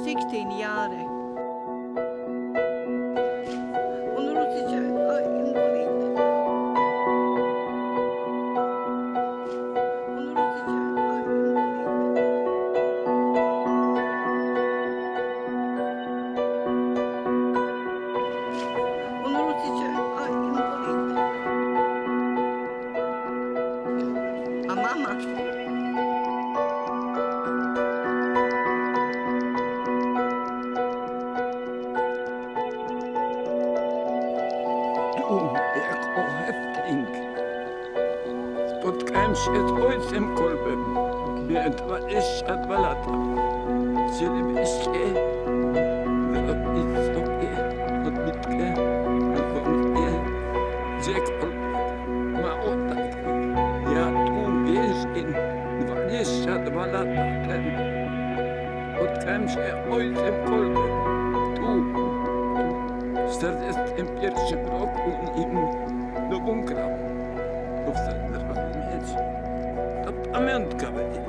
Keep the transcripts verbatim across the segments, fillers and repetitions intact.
zestien jaren. Ondertussen, oh, invalid. Ondertussen, oh, invalid. Ondertussen, oh, invalid. A mama. Jak ohefting. Spotkałem się z ojcem Kolbem. Miałem dwadzieścia dwa lata. Chcielibyście zrobić sobie odbitkę albo mnie, gdzie Kolb. Mało tak. Ja tu więzień dwadzieścia dwa lata temu. Spotkałem się z ojcem Kolbem. Tu. W czterdziestym pierwszym roku nim do bunkra powstać zrozumieć. To pamiątka będzie.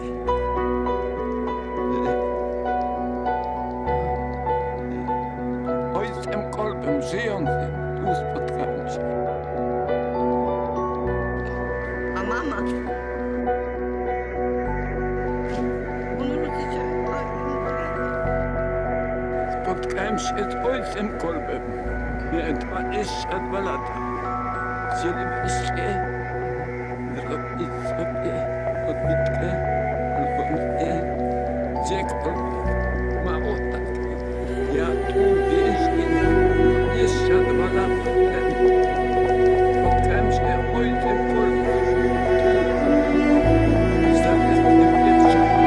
Ojcem Kolbem żyjącym tu spotkałem się. A mama. Spotkałem się z ojcem Kolbem. Miałem dwadzieścia dwa lata. Chcielibyście zrobić sobie odbitkę albo mnie, gdzie Kolb. Mało tak. Ja tu więzień dwadzieścia dwa lata temu. Spotkałem się z ojcem Kolbem. W czterdziestym pierwszym roku.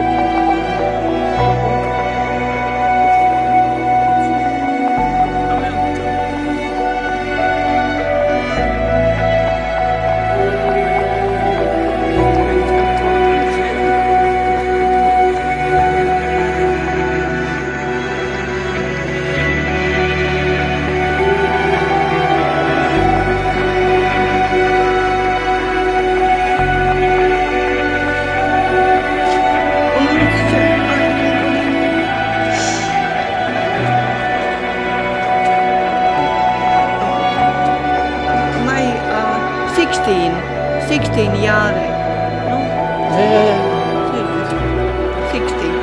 zestien, zestien jaren. No? Ja, ja, ja. Zeker. zestien.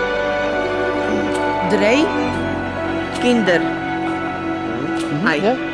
Um, drie kinderen. Mhm, Hij. ja.